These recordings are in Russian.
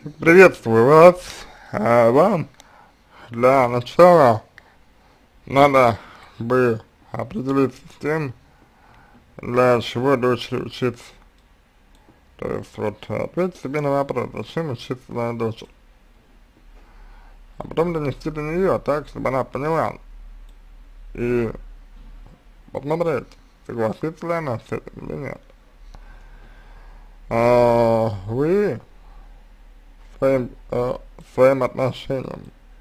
Приветствую вас. Вам для начала надо бы определиться с тем, для чего дочери учиться. То есть вот ответь себе на вопрос, зачем учиться твоя дочь, а потом донести до нее так, чтобы она поняла и посмотреть, согласится ли она с этим или нет. Вы своим отношением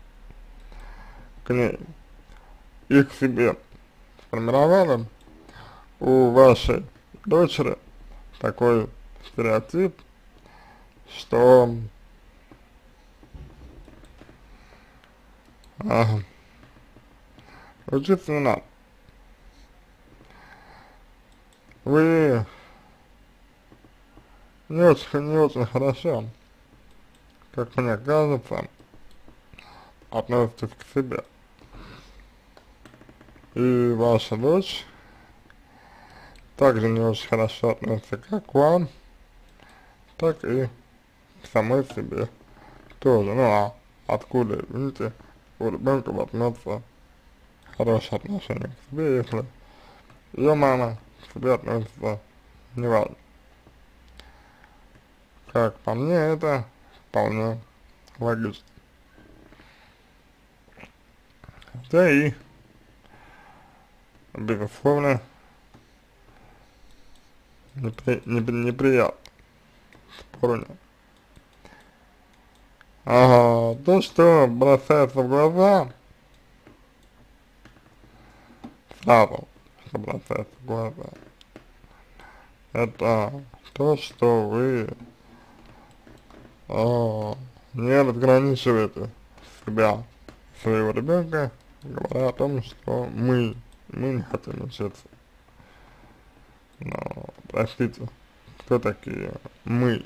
к ней и к себе сформировали у вашей дочери такой стереотип, что учиться не надо. Вы не очень хорошо, как мне кажется, относитесь к себе. И ваша дочь также не очень хорошо относится как к вам, так и к самой себе тоже. Ну а откуда, видите, у ребенка возьмется хорошее отношение к себе, если ее мама к себе относится неважно. Как по мне, это вполне логично. Да и, безусловно, неприятно, спору нет. То, что бросается в глаза, сразу, что бросается в глаза, это то, что вы не разграничиваете себя, своего ребенка, говоря о том, что мы не хотим учиться. Но, простите, кто такие мы?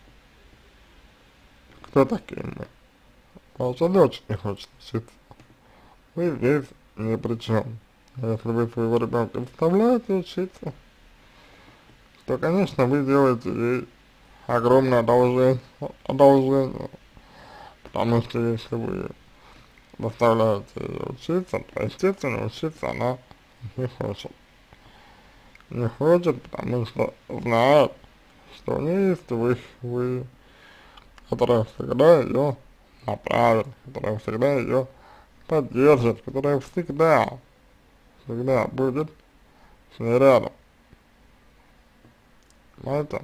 Кто такие мы? Ваша дочь не хочет учиться. Вы здесь ни при чем. Если вы своего ребенка заставляете учиться, то, конечно, вы делаете ей огромное одолжение, потому что если вы заставляете ее учиться, то, естественно, учиться она не хочет. Не хочет, потому что знает, что у нее есть вы, которые всегда ее направят, которые всегда ее поддержат, которые всегда будет с ней рядом. Знаете,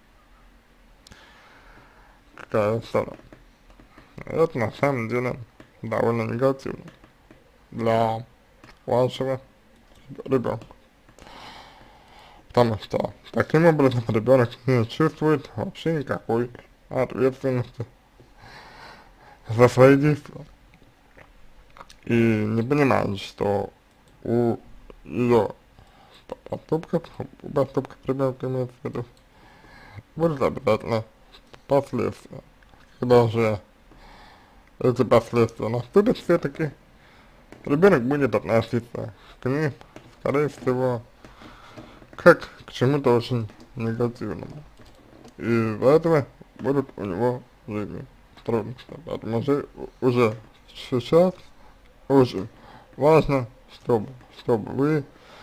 какая история. Это на самом деле довольно негативно для вашего ребенка. Потому что таким образом ребенок не чувствует вообще никакой ответственности за свои действия. И не понимает, что у ее поступков ребенка имеется в виду, будут обязательно последствия. Когда же эти последствия наступят все-таки, ребенок будет относиться к ним, скорее всего, как к чему-то очень негативному. И из-за этого будут у него в жизни трудности. Поэтому уже сейчас очень важно, чтобы вы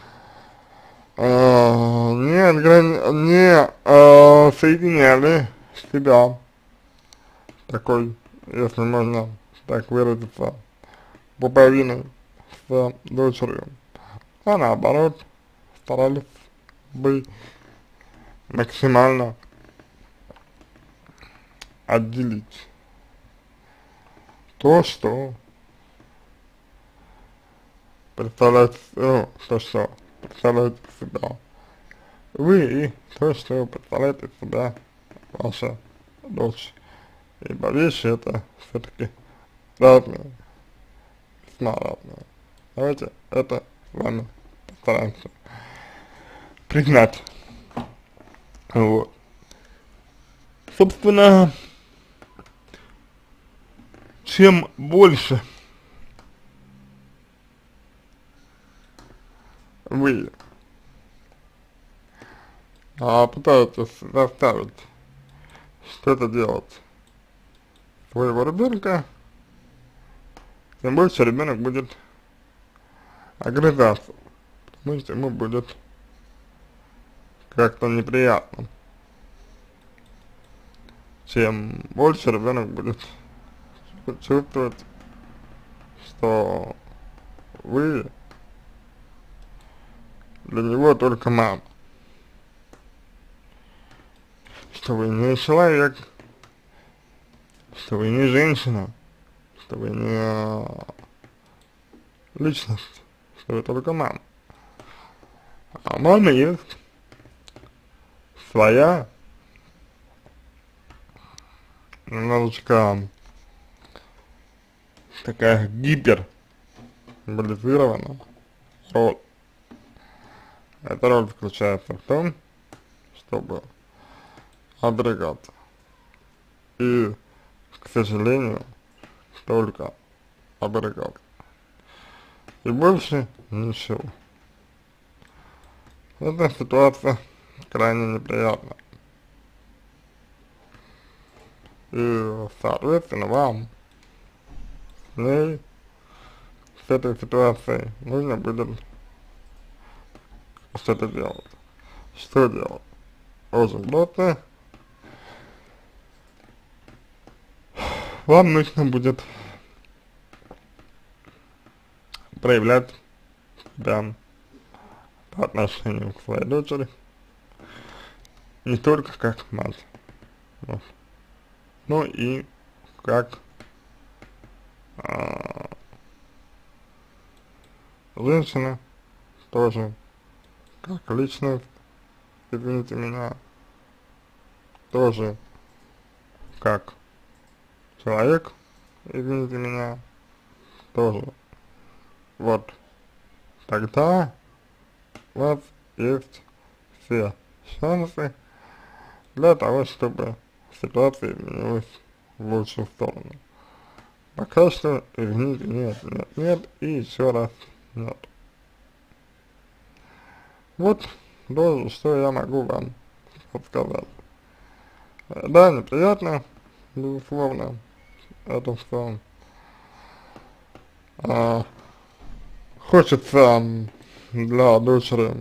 не соединяли себя такой, если можно так выразиться, пуповиной с дочерью, а наоборот старались бы максимально отделить то, что представляет, то, что представляет из себя вы, и то, что представляет из себя ваша дочь. Ибо вещи это все-таки разные, весьма разные. Давайте это с вами постараемся признать. Вот. Собственно, чем больше вы пытаетесь заставить что-то делать твоего ребенка, тем больше ребенок будет огрызаться, потому что ему будет как-то неприятно. Чем больше ребенок будет чувствовать, что вы для него только мама, что вы не человек, что вы не женщина, что вы не личность, что вы только мама. А мама есть своя, немножечко такая гиперболизированная роль. Эта роль заключается в том, чтобы оберегаться. И, к сожалению, только оберегаться. И больше ничего. Эта ситуация крайне неприятна. И, соответственно, вам с ней, с этой ситуацией нужно будет что-то делать. Что делать? Очень просто. Вам нужно будет проявлять себя по отношению к своей дочери не только как мать, вот, но и как женщина, тоже как личность, извините меня, тоже как человек, извините меня, тоже. Вот тогда у вас есть все шансы для того, чтобы ситуация изменилась в лучшую сторону. Пока что, извините, нет, нет, нет и еще раз нет. Вот то, что я могу вам подсказать. Да, неприятно, безусловно, это все. Хочется для дочери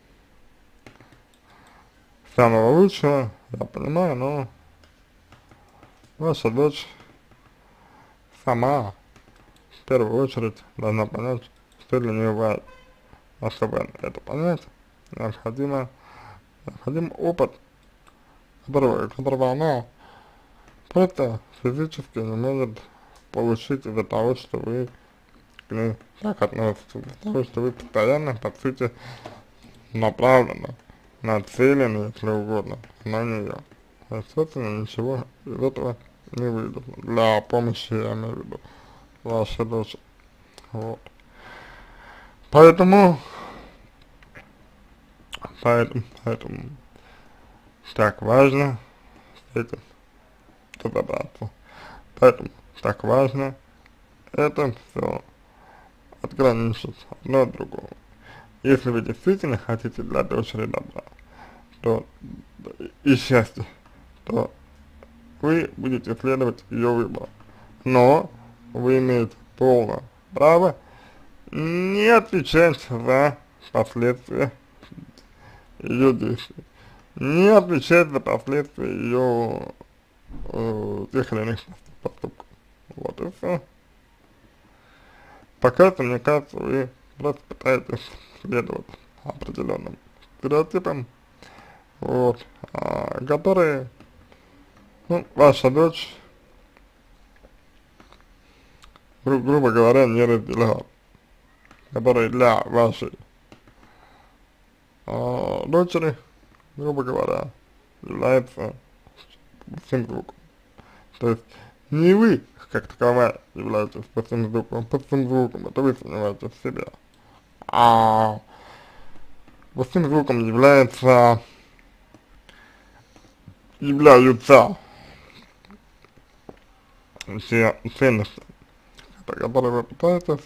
самого лучшего, я понимаю, но ваша дочь сама в первую очередь должна понять, что для нее важно. А чтобы это понять, необходим опыт, которого она просто физически не может получить из-за того, что вы к ней так относитесь, из-за того, что вы постоянно, по сути, направлены, нацелены, если угодно, на нее. Естественно, ничего из этого не выйдет. Для помощи, я имею в виду, вашей дочери. Вот. Поэтому так важно с этим разобраться. Поэтому так важно это все отграничить одно от другого. Если вы действительно хотите для дочери добра, то и счастья, то вы будете следовать ее выбору. Но вы имеете полное право не отвечать за последствия ее действий, не отвечать за последствия ее тех или иных поступков. Вот и все. Пока что, мне кажется, вы просто пытаетесь следовать определенным стереотипам, вот, которые, ну, ваша дочь, грубо говоря, не разделяет, которые для вашей дочери, грубо говоря, является пустым звуком. То есть не вы, как таковая, являетесь пустым звуком, это вы сомневаетесь в себе, а пустым звуком являются все ценности, которые вы пытаетесь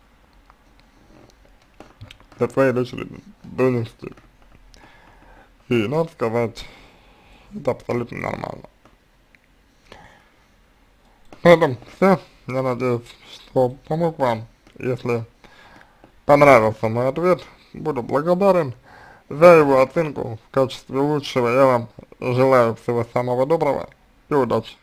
для своей дочери донести. И надо сказать, это абсолютно нормально. Поэтому все, я надеюсь, что помог вам. Если понравился мой ответ, буду благодарен за его оценку в качестве лучшего. Я вам желаю всего самого доброго и удачи.